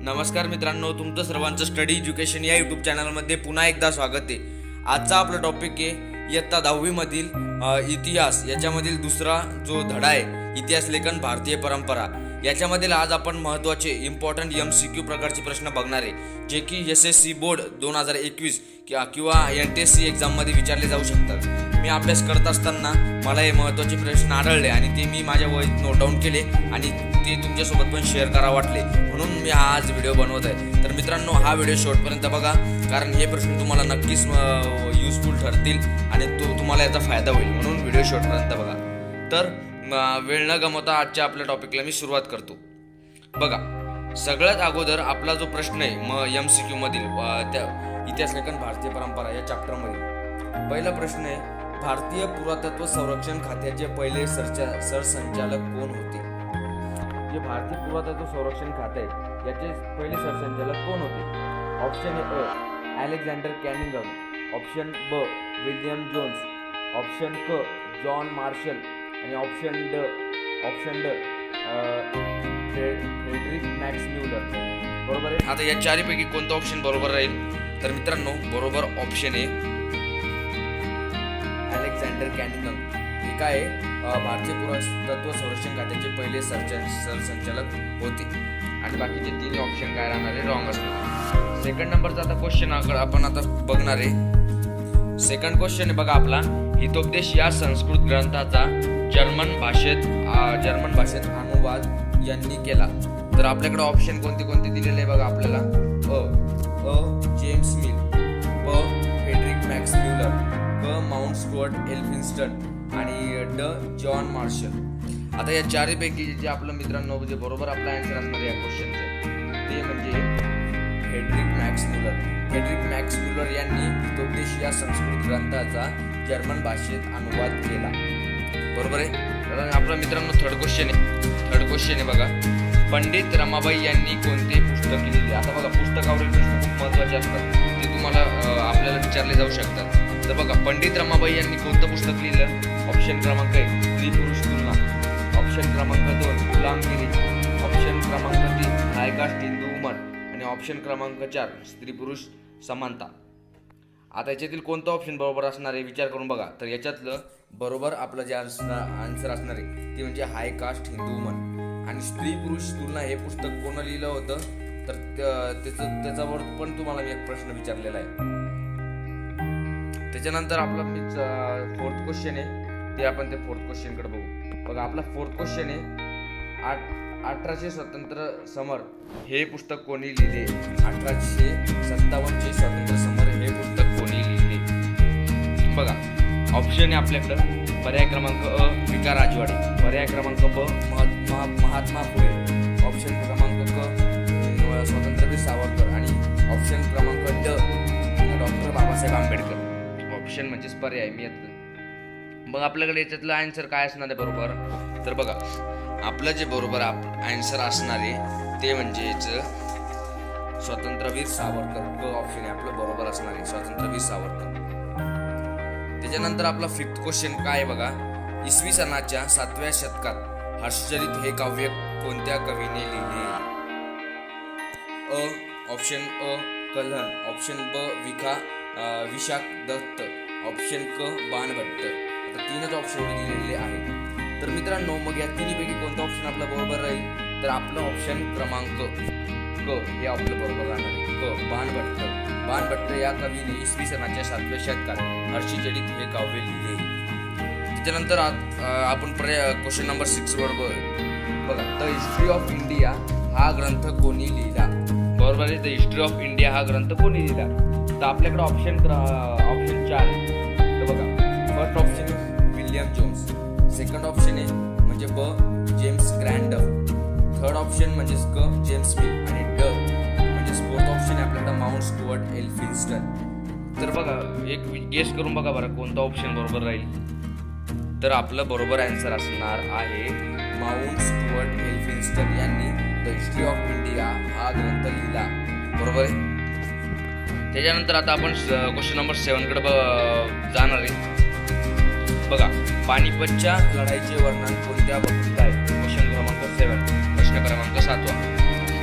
नमस्कार मित्रांनो, तुमचं सर्वांचं स्टडी एज्युकेशन या यूट्यूब चॅनलमध्ये पुन्हा एकदा स्वागत आहे। आजचा आपला टॉपिक आहे इयत्ता 10वी मधील इतिहास याच्यामधील दुसरा जो धडा आहे इतिहास लेखन भारतीय परंपरा। याच्यामधील आज आपण महत्त्वाचे इम्पॉर्टंट MCQ प्रकारचे प्रश्न बघणार आहे जे की SSC बोर्ड 2021 किंवा NTSC एक्झाममध्ये विचारले जाऊ शकतात। मी अभ्यास करत असताना मला हे महत्त्वाचे प्रश्न आढळले आणि ते मी माझ्या वहीत नोट डाऊन केले आणि ते तुमच्यासोबत पण शेअर करा वाटले, म्हणून मी हा आज व्हिडिओ बनवत आहे। तर मित्रांनो, हा व्हिडिओ शेवटपर्यंत बघा, कारण हे प्रश्न तुम्हाला नक्कीच युजफुल ठरतील आणि तुम्हाला याचा फायदा होईल, म्हणून व्हिडिओ शेवटपर्यंत बघा। तर वेळ न गमावता आजच्या आपल्या टॉपिकला मी सुरुवात करतो। बघा, सगळ्यात अगोदर आपला जो प्रश्न आहे MCQ मधील त्या इतिहास लेखन भारतीय परंपरा या चॅप्टरमध्ये पहिला प्रश्न आहे, भारतीय पुरातत्व संरक्षण खात्याचे पहिले सरसंचालक कोण होते? जे भारतीय पुरातत्व संरक्षण खाते याचे पहिले सरसंचालक कोण होते? Option A Alexander Cunningham, option B William Jones, option क जॉन मार्शल आणि ऑप्शन ड फ्रेडरिक मॅक्स म्युलर। बरोबर आहे। आता या चारपैकी कोणता ऑप्शन बरोबर राहील? तर मित्रांनो, बरोबर ऑप्शन आहे अलेक्झांडर कॅनिंगम। हे काय भारतीय पुरातत्व संरक्षण खात्याचे पहिले सरसंचालक होते आणि बाकीचे तिन्ही ऑप्शन काय राहणार आहे? रॉंग असणार। सेकंड नंबरचा आता क्वेश्चन आपण आता बघणार आहे। सेकंड क्वेश्चन आहे बघा आपला, हितोपदेश या संस्कृत ग्रंथाचा जर्मन भाषेत अनुवाद यांनी केला। तर आपल्याकडे ऑप्शन कोणते दिलेले आहे बघा आपल्याला? अ जेम्स मिल, ब फ्रेडरिक मॅक्स म्युलर, क माउंट स्टुअर्ट एल्फिन्स्टन आणि ड जॉन मार्शल। आता या चारपैकी जे आपलं मित्रांनो जे बरोबर आपला आन्सर असणार या क्वेश्चनचं ते म्हणजे Frederick Max Muller. Frederick Max Muller यांनी हितोपदेश या संस्कृत ग्रंथाचा जर्मन भाषेत अनुवाद केला। बरोबर आहे। तर आपला मित्रांनो थर्ड क्वेश्चन आहे बघा, पंडित रमाबाई यांनी कोणते पुस्तक लिहिले? आता बघा, पुस्तकावरील प्रश्न खूप महत्त्वाचे असतात, ते तुम्हाला आपल्याला विचारले जाऊ शकतात। तर बघा, पंडित रमाबाई यांनी कोणतं पुस्तक लिहिलं? ऑप्शन क्रमांक 1 स्त्री पुरुष तुलना, ऑप्शन क्रमांक 2 गुलामगिरी, ऑप्शन क्रमांक 3 हायकास्ट हिंदू वुमन आणि ऑप्शन क्रमांक 4 स्त्री पुरुष समानता। आता याच्यातील कोणतं ऑप्शन बरोबर असणार आहे विचार करून बघा। तर याच्यातलं बरोबर आपलं जे आन्सर असणार आहे ते म्हणजे हाय कास्ट हिंदू वुमन। आणि स्त्री पुरुष तुलना हे पुस्तक कोण लिहिलं होतं? तर त्याच्यावर पण तुम्हाला मी एक प्रश्न विचारलेला आहे। त्याच्यानंतर आपला फोर्थ क्वेश्चन आहे, ते आपण ते फोर्थ क्वेश्चन कडे बघू। बघा, आपला फोर्थ क्वेश्चन आहे 1800 स्वातंत्र्य समर हे पुस्तक कोणी लिहिले? 1857 चे स्वातंत्र्य समर हे पुस्तक कोणी लिहिले? बघा, ऑप्शन आहे आपल्याकडं पर्याय क्रमांक अ विका राजवाडे, पर्याय क्रमांक ब महात्मा फुले, ऑप्शन क्रमांक क स्वातंत्र्यवीर सावरकर आणि ऑप्शन क्रमांक ड डॉक्टर बाबासाहेब आंबेडकर। ऑप्शन म्हणजेच पर्याय मी यातलं। मग आपल्याकडे याच्यातलं आन्सर काय असणार आहे बरोबर? तर बघा, आपलं जे बरोबर आन्सर असणार आहे ते म्हणजेच स्वातंत्र्यवीर सावरकर। क ऑप्शन आहे आपलं बरोबर असणार आहे, स्वातंत्र्यवीर सावरकर। त्याच्यानंतर आपला फिफ्थ क्वेश्चन काय आहे बघा, इसवी सनाच्या 7व्या शतकात हर्षचरित हे काव्य कोणत्या कवीने लिहिले? ऑप्शन अ कल्हण, ऑप्शन ब विशाख दत्त, ऑप्शन क बाणभट्ट। आता तीनच ऑप्शन मी दिलेले आहेत। तर मित्रांनो, मग या तिन्हीपैकी कोणता ऑप्शन आपला बरोबर राहील? तर आपलं ऑप्शन क्रमांक क हे आपलं बरोबर राहणार आहे, क बाणभट्ट या कवीने इसवी सनाच्या 7व्या शतकात हर्षचरित हे काव्य लिहिले। त्याच्यानंतर आपण क्वेश्चन नंबर 6 वर बघा, द हिस्ट्री ऑफ इंडिया हा ग्रंथ कोणी लिहिला? बरोबर आहे, द हिस्ट्री ऑफ इंडिया हा ग्रंथ कोणी लिहिला? तर आपल्याकडे ऑप्शन 4 आहे। तर बघा, फर्स्ट ऑप्शन आहे विल्यम जोन्स, सेकंड ऑप्शन आहे म्हणजे ब जेम्स ग्रँडम, थर्ड ऑप्शन म्हणजे क जेम्स मिल आणि ड म्हणजे फोर्थ ऑप्शन आहे आपल्याकडे माउंट स्टुअर्ट एल्फिन्स्टन। तर बघा, एक गेस करून बघा बरं कोणता ऑप्शन बरोबर राहील? तर आपलं बरोबर आन्सर असणार आहे माउंट स्टुअर्ट एल्फिन्स्टन यांनी द हिस्ट्री ऑफ इंडिया हा ग्रंथ लिहिला। बरोबर आहे। त्याच्यानंतर आता आपण क्वेश्चन नंबर 7 कडे जाणार आहे। बघा, पानिपतच्या लढाईचे वर्णन कोणत्या वक्तृत्वात आहे? क्वेश्चन क्रमांक 7, प्रश्न क्रमांक 7। आपल्याकडे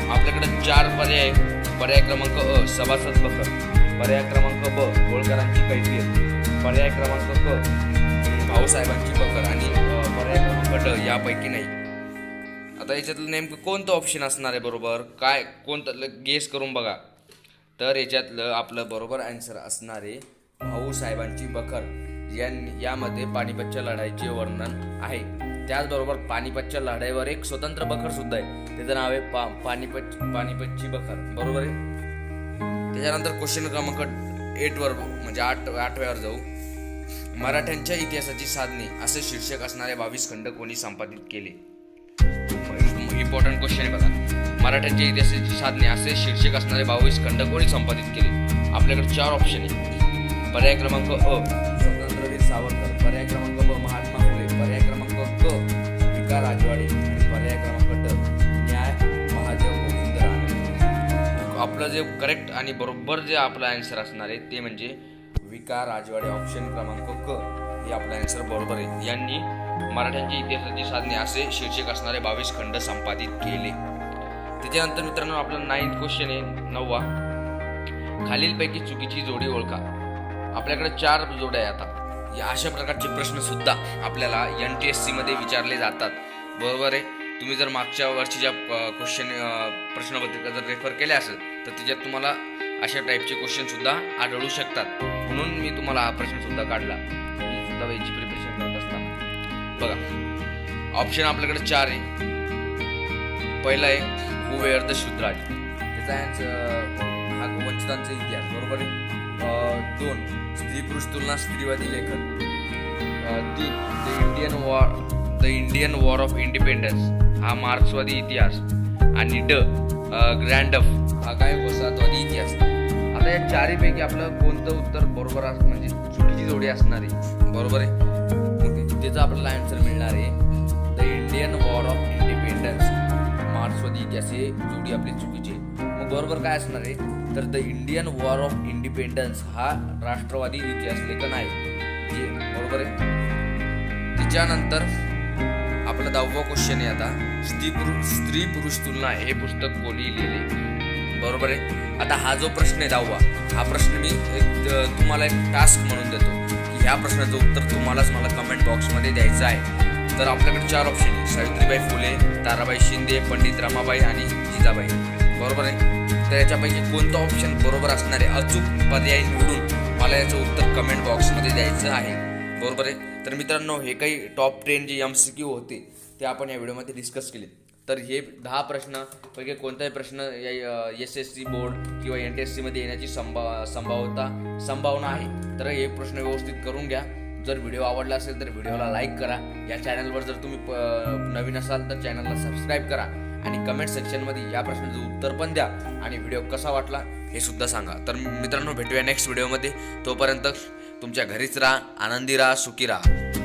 आपल्याकडे 4 पर्याय. पर्याय क्रमांक अ सभासद बखर, पर्याय क्रमांक ब होळकरांची कैफियत, पर्याय क्रमांक क भाऊसाहेबांची बखर आणि पर्याय क्रमांक ड यापैकी नाही. आता याच्यातलं नेमकं कोणतं ऑप्शन असणार आहे बरोबर, काय कोणतं गेस करून बघा. तर याच्यातलं आपलं बरोबर आन्सर असणार आहे भाऊसाहेबांची बखर. यामध्ये पानिपतच्या लढाईचे वर्णन आहे. त्याचबरोबर पानिपतच्या लढाईवर एक स्वतंत्र बखर सुद्धा आहे, त्याचं नाव आहे पानिपतची बखर. बरोबर आहे. त्याच्यानंतर क्वेश्चन क्रमांक 8 वर म्हणजे 8व्यावर जाऊ. मराठ्यांच्या इतिहासाची साधने असे शीर्षक असणारे 22 खंड कोणी संपादित केले. इम्पॉर्टंट क्वेश्चन आहे बघा. मराठ्यांच्या इतिहासाची साधने असे शीर्षक असणारे 22 खंड कोणी संपादित केले. आपल्याकडे 4 ऑप्शन आहे. पर्याय क्रमांक अ स्वातंत्र्यवीर सावरकर, पर्याय क्रमांक ब महात्मा फुले, पर्याय क्रमांक क विका राजवाडे आणि पर्याय क्रमांक ड न्याय महादेव गोविंद रानडे. आपलं जे करेक्ट आणि बरोबर जे आपलं आन्सर असणार आहे ते म्हणजे विका राजवाडे. ऑप्शन क्रमांक क हे आपलं आन्सर बरोबर आहे. यांनी मराठ्यांची इतिहासाची साधने असे शीर्षक असणारे 22 खंड संपादित केले. त्याच्यानंतर मित्रांनो आपलं 9th क्वेश्चन आहे 9वा. खालीलपैकी चुकीची जोडी ओळखा. आपल्याकडे 4 जोड्या आहे. आता या अशा प्रकारचे प्रश्न सुद्धा आपल्याला NTSC मध्ये विचारले जातात. बरोबर आहे. तुम्ही जर मागच्या वर्षीच्या प्रश्नपत्रिका जर रेफर केल्या असेल तर त्याच्यात तुम्हाला अशा टाईपचे क्वेश्चन सुद्धा आढळू शकतात. म्हणून मी तुम्हाला हा प्रश्न सुद्धा काढला. मी सुद्धा याची प्रिपरेशन करत असताना बघा ऑप्शन आपल्याकडे 4 आहे. पहिला आहे हू वेअर द शूद्राज, त्याचा हा वंचितांचा इतिहास. बरोबर आहे. 2 स्त्री पुरुष तुलना स्त्रीवादी लेखन. 3 the Indian war of independence हा मार्क्सवादी इतिहास. आणि ड ग्रँडफ हा काय वसाहतवादी इतिहास. आता या 4 पैकी आपलं कोणतं उत्तर बरोबर म्हणजे चुकीची जोडी असणार आहे. बरोबर आहे. त्याचं आपल्याला आन्सर मिळणार आहे the Indian war of independence मार्क्सवादी इतिहास. हे जोडी आपली चुकीची आहे. मग बरोबर काय असणार आहे तर the Indian war of independence हा राष्ट्रवादी इतिहास लेखन आहे. बरोबर आहे. त्याच्यानंतर आपला 10वा क्वेश्चन आहे. आता स्त्री पुरुष तुलना हे पुस्तक कोणी लिहिले. बरोबर आहे. आता हा जो प्रश्न आहे 10वा, हा प्रश्न मी तुम्हाला एक टास्क म्हणून देतो की ह्या प्रश्नाचं उत्तर तुम्हालाच मला कमेंट बॉक्समध्ये द्यायचं आहे. तर आपल्याकडे 4 ऑप्शन आहे. सावित्रीबाई फुले, ताराबाई शिंदे, पंडित रमाबाई आणि जिजाबाई. बरोबर आहे. तर याच्यापैकी कोणतं ऑप्शन बरोबर असणार आहे अचूक पर्याय निवडून मला याचं उत्तर कमेंट बॉक्समध्ये द्यायचं आहे. बरोबर आहे. तर मित्रांनो हे काही टॉप 10 जे MCQ होते ते आपण या व्हिडिओमध्ये डिस्कस केले. तर हे 10 प्रश्न पैकी कोणताही प्रश्न SSC बोर्ड किंवा NTSC मध्ये येण्याची संभावना आहे. तर हे प्रश्न व्यवस्थित करून घ्या. जर व्हिडिओ आवडला असेल तर व्हिडिओला लाईक करा. या चॅनलवर जर तुम्ही नवीन असाल तर चॅनलला सबस्क्राईब करा आणि कमेंट सेक्शनमध्ये या प्रश्नाचं उत्तर पण द्या आणि व्हिडिओ कसा वाटला हे सुद्धा सांगा. तर मित्रांनो भेटूया नेक्स्ट व्हिडिओमध्ये. तोपर्यंत तुमच्या घरीच राहा, आनंदी राहा, सुखी राहा.